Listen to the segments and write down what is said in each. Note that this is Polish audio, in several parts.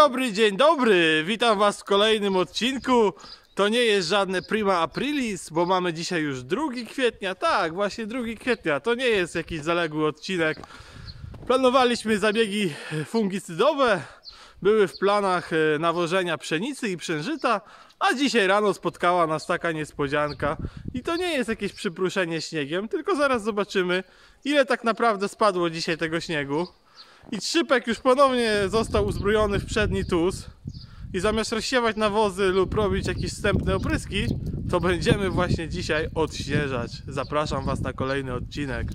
dzień dobry! Witam was w kolejnym odcinku. To nie jest żadne prima aprilis, bo mamy dzisiaj już 2 kwietnia. Tak, właśnie 2 kwietnia. To nie jest jakiś zaległy odcinek. Planowaliśmy zabiegi fungicydowe. Były w planach nawożenia pszenicy i pszeniżyta, a dzisiaj rano spotkała nas taka niespodzianka. I to nie jest jakieś przypruszenie śniegiem, tylko zaraz zobaczymy, ile tak naprawdę spadło dzisiaj tego śniegu. I Trzypek już ponownie został uzbrojony w przedni tuz. I zamiast rozsiewać nawozy lub robić jakieś wstępne opryski, to będziemy właśnie dzisiaj odśnieżać. Zapraszam was na kolejny odcinek.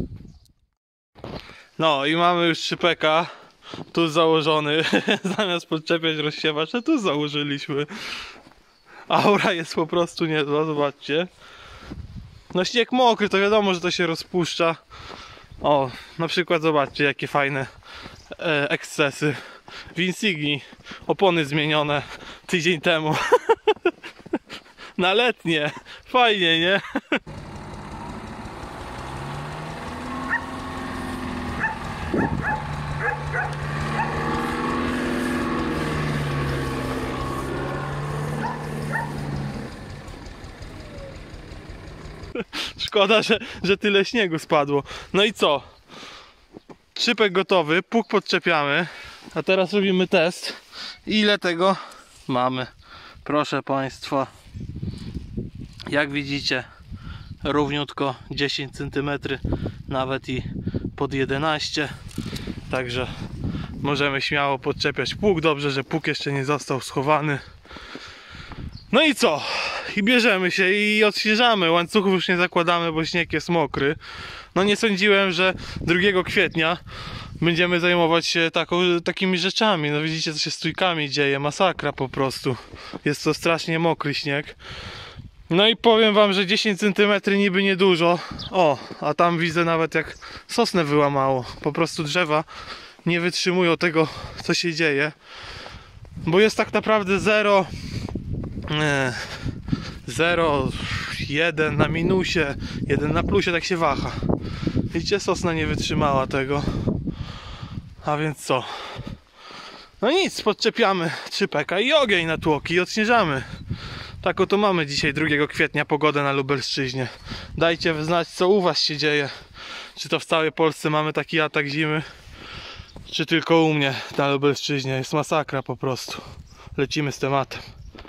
No i mamy już Trzypeka tuz założony. Zamiast podczepiać rozsiewacza, tuz założyliśmy. Aura jest po prostu niezła, zobaczcie. No śnieg mokry, to wiadomo, że to się rozpuszcza. O, na przykład zobaczcie, jakie fajne ekscesy w Insigni. Opony zmienione tydzień temu. Na letnie. Fajnie, nie? Szkoda, że tyle śniegu spadło. No i co? Trzypek gotowy, pług podczepiamy. A teraz robimy test. Ile tego mamy? Proszę Państwa. Jak widzicie, równiutko 10 cm, nawet i pod 11. Także możemy śmiało podczepiać pług. Dobrze, że pług jeszcze nie został schowany. No i co? I bierzemy się i odśnieżamy. Łańcuchów już nie zakładamy, bo śnieg jest mokry. No nie sądziłem, że 2 kwietnia będziemy zajmować się takimi rzeczami. No widzicie, co się z tujkami dzieje. Masakra po prostu. Jest to strasznie mokry śnieg. No i powiem wam, że 10 cm niby niedużo. O, a tam widzę nawet jak sosnę wyłamało. Po prostu drzewa nie wytrzymują tego, co się dzieje. Bo jest tak naprawdę 0,1 na minusie, 1 na plusie, tak się waha. Widzicie, sosna nie wytrzymała tego. A więc co? No nic, podczepiamy Trzypeka i ogień na tłoki i odśnieżamy. Tak oto mamy dzisiaj 2 kwietnia pogodę na Lubelszczyźnie. Dajcie znać, co u was się dzieje. Czy to w całej Polsce mamy taki atak zimy, czy tylko u mnie na Lubelszczyźnie. Jest masakra po prostu. Lecimy z tematem.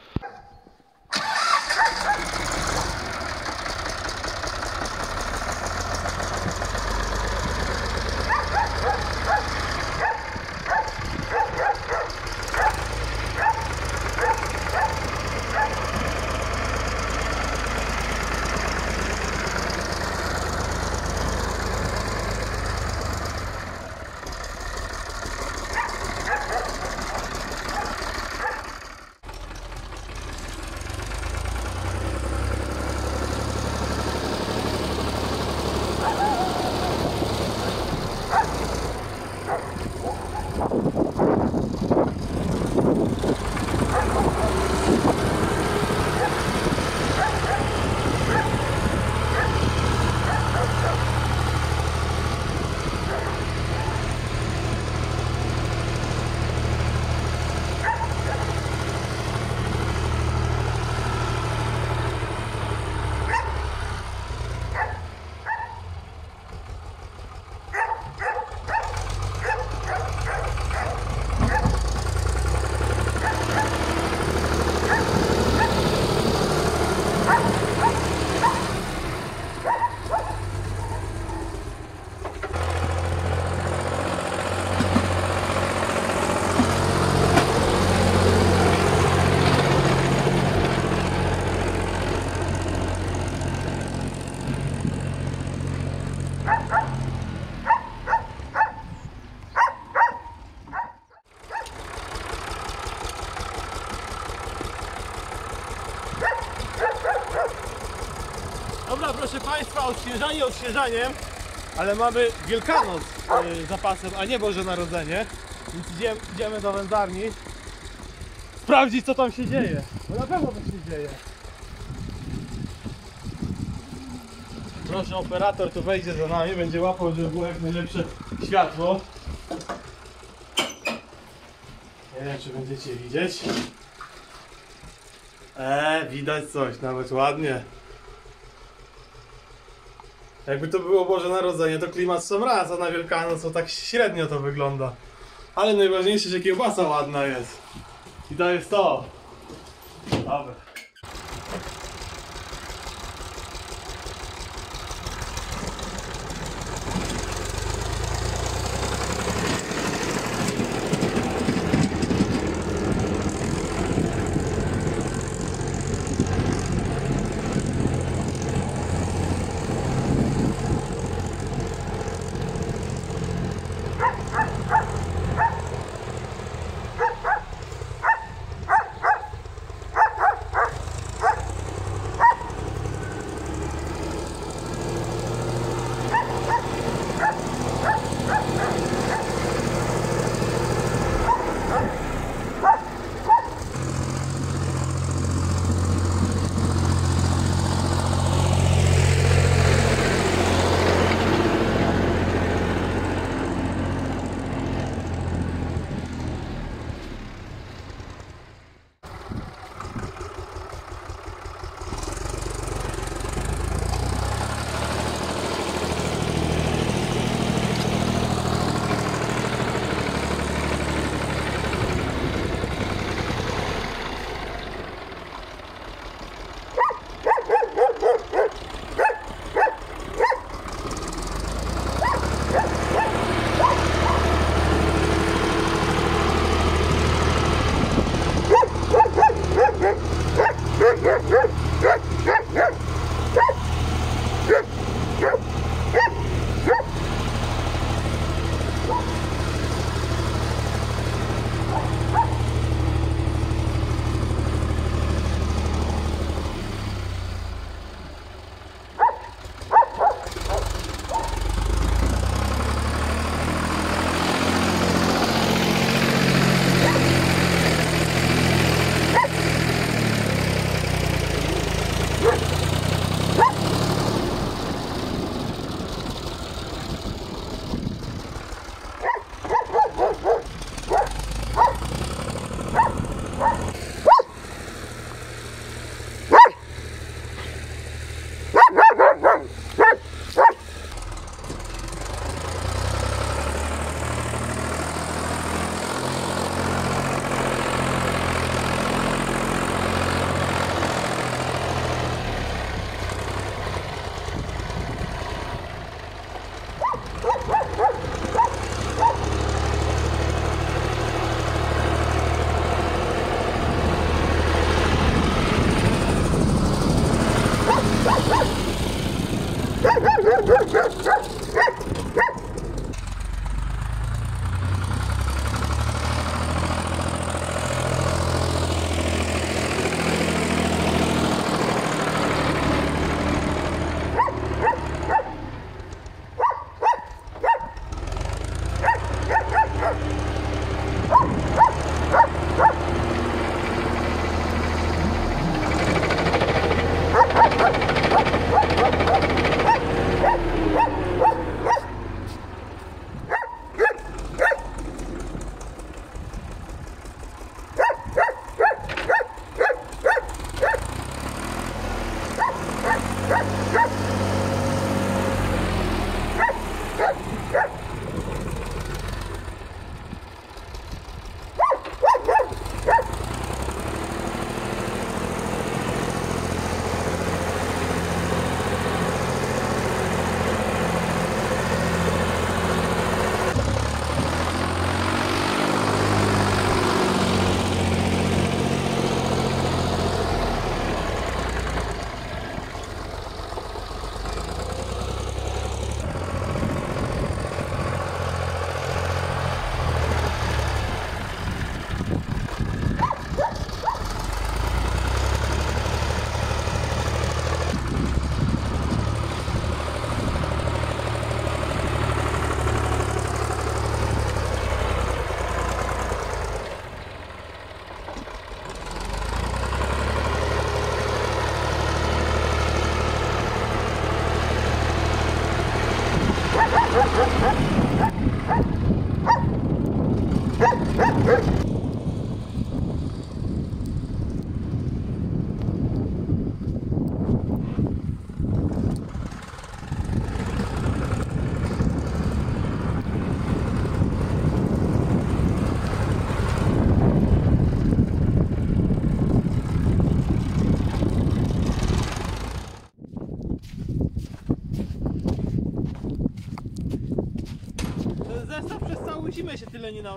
Dobra, proszę Państwa, odśnieżanie odśnieżaniem, ale mamy Wielkanoc zapasem, a nie Boże Narodzenie. Więc idziemy do wędarni sprawdzić, co tam się dzieje. Bo na pewno to się dzieje. Proszę, operator tu wejdzie za nami, będzie łapał, żeby było jak najlepsze światło. Nie wiem, czy będziecie widzieć. Widać coś, nawet ładnie. Jakby to było Boże Narodzenie, to klimat sam raz, a na Wielkanoc to tak średnio to wygląda. Ale najważniejsze, że kiełbasa ładna jest. I to jest to. Dobra.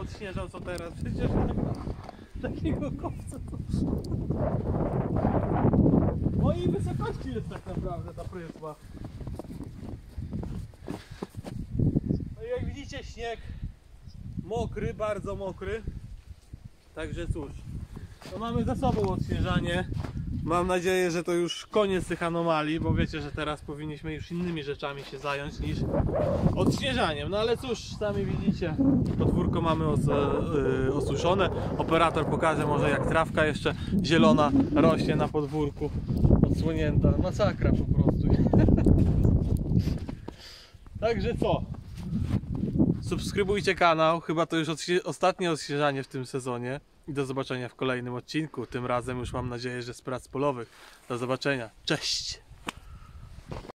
odśnieżał co teraz. Przecież takiego kopca to... Mojej wysokości jest tak naprawdę ta prysła. No i jak widzicie, śnieg mokry, bardzo mokry. Także cóż, to mamy za sobą odśnieżanie. Mam nadzieję, że to już koniec tych anomalii, bo wiecie, że teraz powinniśmy już innymi rzeczami się zająć niż odśnieżaniem. No ale cóż, sami widzicie, podwórko mamy osuszone. Operator pokaże może, jak trawka jeszcze zielona rośnie na podwórku. Odsłonięta, masakra po prostu. Także co? Subskrybujcie kanał, chyba to już ostatnie odśnieżanie w tym sezonie. I do zobaczenia w kolejnym odcinku. Tym razem już mam nadzieję, że z prac polowych. Do zobaczenia. Cześć!